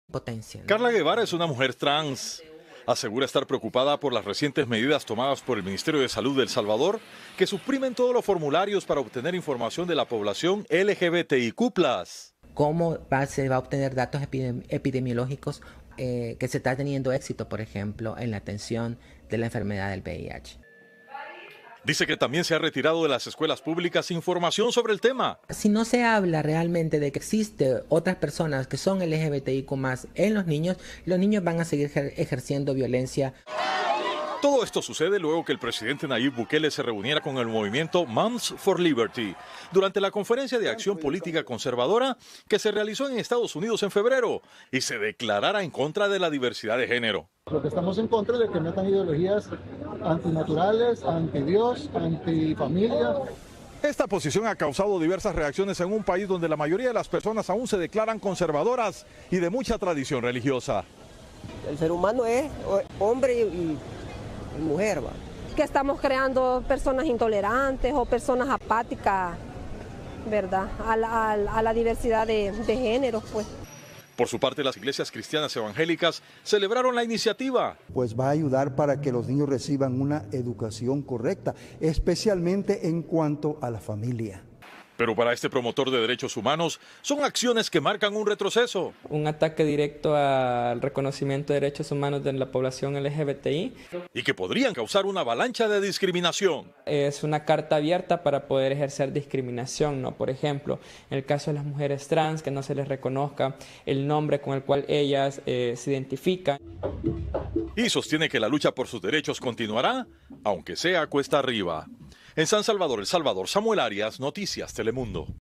Potencia, ¿no? Carla Guevara es una mujer trans. Asegura estar preocupada por las recientes medidas tomadas por el Ministerio de Salud de El Salvador que suprimen todos los formularios para obtener información de la población LGBTIQ+. ¿Cómo se va a obtener datos epidemiológicos que se está teniendo éxito, por ejemplo, en la atención de la enfermedad del VIH? Dice que también se ha retirado de las escuelas públicas información sobre el tema. Si no se habla realmente de que existe otras personas que son LGBTIQ+ en los niños van a seguir ejerciendo violencia. Todo esto sucede luego que el presidente Nayib Bukele se reuniera con el movimiento Moms for Liberty durante la conferencia de acción política conservadora que se realizó en Estados Unidos en febrero y se declarara en contra de la diversidad de género. Lo que estamos en contra es de que metan ideologías antinaturales, antidios, antifamilia. Esta posición ha causado diversas reacciones en un país donde la mayoría de las personas aún se declaran conservadoras y de mucha tradición religiosa. El ser humano es hombre y mujer, ¿va? Que estamos creando personas intolerantes o personas apáticas, ¿verdad? A la diversidad de géneros, pues. Por su parte, las iglesias cristianas evangélicas celebraron la iniciativa. Pues va a ayudar para que los niños reciban una educación correcta, especialmente en cuanto a la familia. Pero para este promotor de derechos humanos, son acciones que marcan un retroceso. Un ataque directo al reconocimiento de derechos humanos de la población LGBTI. Y que podrían causar una avalancha de discriminación. Es una carta abierta para poder ejercer discriminación, ¿no? Por ejemplo, en el caso de las mujeres trans, que no se les reconozca el nombre con el cual ellas se identifican. Y sostiene que la lucha por sus derechos continuará, aunque sea cuesta arriba. En San Salvador, El Salvador, Samuel Arias, Noticias Telemundo.